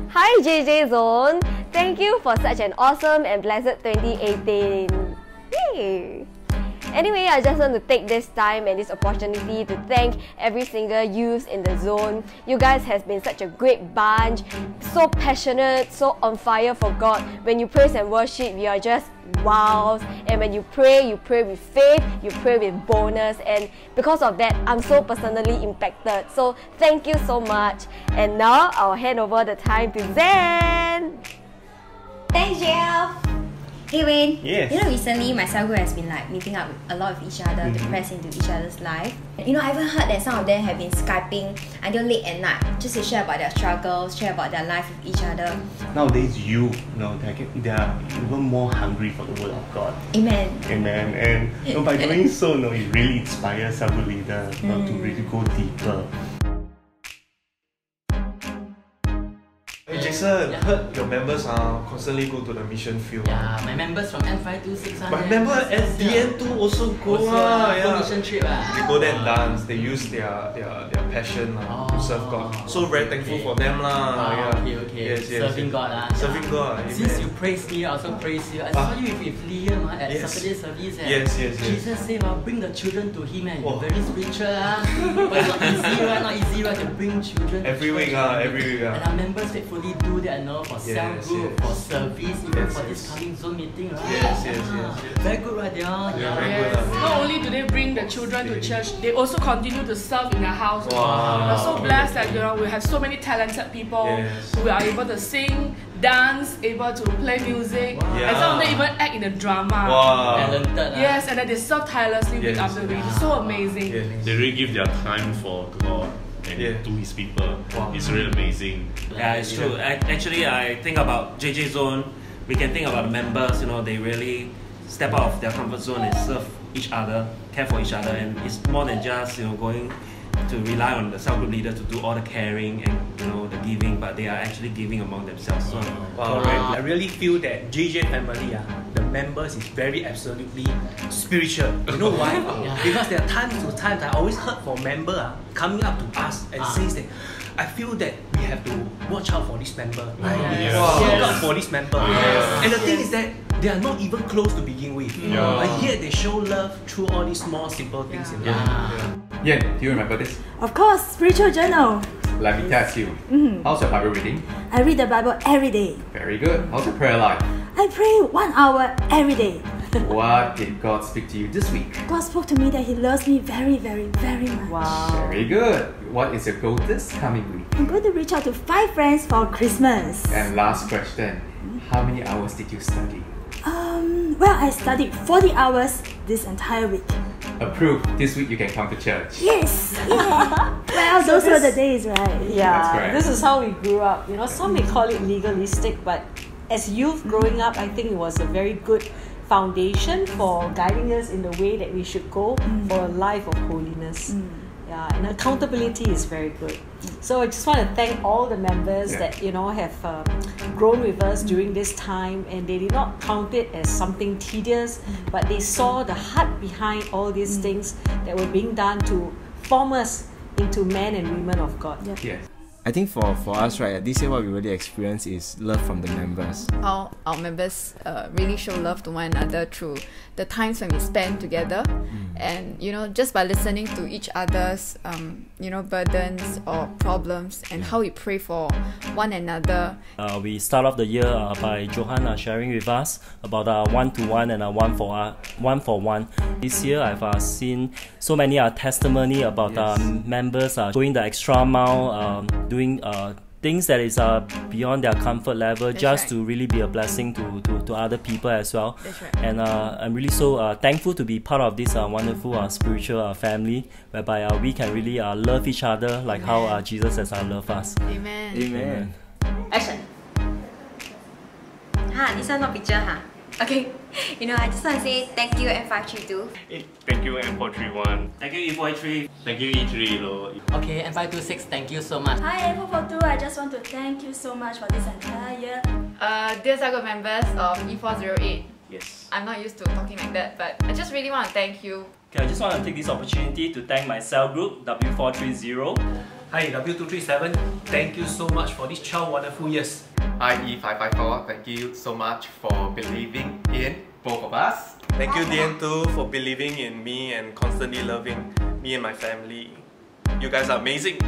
Hi JJ Zone! Thank you for such an awesome and blessed 2018. Yay! Anyway, I just want to take this time and this opportunity to thank every single youth in the zone. You guys has been such a great bunch, so passionate, so on fire for God. When you praise and worship, you are just wow. And when you pray with faith, you pray with boldness, and because of that, I'm so personally impacted. So thank you so much. And now I'll hand over the time to Zen. Thanks, JL. Hey Wayne, yes. You know recently my cell group has been like meeting up with a lot of each other to press into each other's life. You know, I even heard that some of them have been Skyping until late at night just to share about their struggles, share about their life with each other. Nowadays, they are even more hungry for the word of God. Amen. Amen. And by doing so, it really inspires our leader to really go deeper. Hey Jason, heard your members constantly go to the mission field. Yeah, my members from N526 My member at DN2 also go mission trip. They go there and dance. They use their passion to serve God. So very thankful for them Okay. Yes, Serving God Serving God. Amen. Since you praise me, I also praise you. I saw you with Liam at Saturday service. Yes. Jesus said, bring the children to him, and you're very spiritual. But it's not easy to bring children. Every week. And our members faithfully do that for cell group, for service, even for this coming Zoom meeting. Yes. Very good, right there. Very good. Not only do they bring the children to church, they also continue to serve in their house. Wow. We're so blessed that we have so many talented people who are able to sing, dance, able to play music, and some of them even act in a drama. Wow. Talented. Yes, and then they serve tirelessly week after week. It's so amazing. They really give their time for God and to His people. It's really amazing. Yeah, it's true. Actually, I think about JJ Zone. We can think about the members. They really step out of their comfort zone and serve each other, care for each other, and it's more than just going to rely on the cell group leader to do all the caring and the giving, but they are actually giving among themselves. So, I really feel that JJ family, the members is very absolutely spiritual. You know why? Because there are times I always heard from member coming up to us and says that I feel that we have to watch out for this member. Look out for this member. And the thing is that they are not even close to begin with. But yet they show love through all these small simple things in life. Yeah, do you remember this? Of course, spiritual journal. Let me test you. How's your Bible reading? I read the Bible every day. Very good. How's your prayer life? I pray 1 hour every day. What did God speak to you this week? God spoke to me that He loves me very, very, very much. Wow. Very good. What is your goal this coming week? I'm going to reach out to 5 friends for Christmas. And last question. How many hours did you study? Well, I studied 40 hours this entire week. Approved. This week you can come to church. Yes. Yeah. Well, those were the days, right? Yeah. This is how we grew up. Some may call it legalistic, but as youth growing up, I think it was a very good foundation for guiding us in the way that we should go for a life of holiness. And accountability is very good. So I just want to thank all the members that have grown with us during this time, and they did not count it as something tedious, but they saw the heart behind all these things that were being done to form us into men and women of God. Yes. I think for us, right, this year what we really experience is love from the members. How our members really show love to one another through the times when we spend together, and just by listening to each other's burdens or problems, and how we pray for one another. We start off the year by Johan sharing with us about one-to-one and one-for-one. This year I've seen so many testimony about members going the extra mile, doing things that is beyond their comfort level, to really be a blessing to other people as well. And I'm really so thankful to be part of this wonderful spiritual family, whereby we can really love each other like how Jesus has loved us. Amen. Amen. Action. This one not picture, Okay. I just want to say thank you N532. Thank you N431. Thank you E483. Thank you E3. Okay, N526, thank you so much. Hi N442, I just want to thank you so much for this entire year. Dear cell group members of E408. Yes. I'm not used to talking like that, but I just really want to thank you. Okay, I just want to take this opportunity to thank my cell group W430. Hi, W237. Thank you so much for these 12 wonderful years. Hi, E554. Thank you so much for believing in both of us. Thank you, DN2, for believing in me and constantly loving me and my family. You guys are amazing.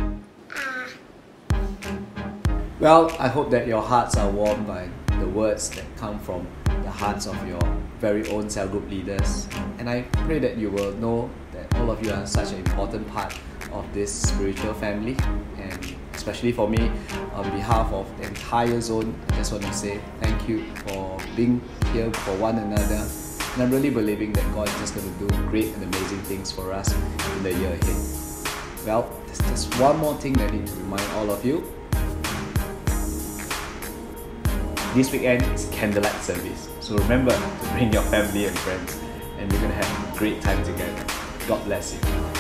Well, I hope that your hearts are warmed by the words that come from the hearts of your very own cell group leaders. And I pray that you will know that all of you are such an important part of this spiritual family. And especially for me, on behalf of the entire zone, I just want to say thank you for being here for one another. And I'm really believing that God is just going to do great and amazing things for us in the year ahead. Well, there's just one more thing that I need to remind all of you. This weekend is candlelight service, so remember to bring your family and friends, and we're going to have a great time together. God bless you.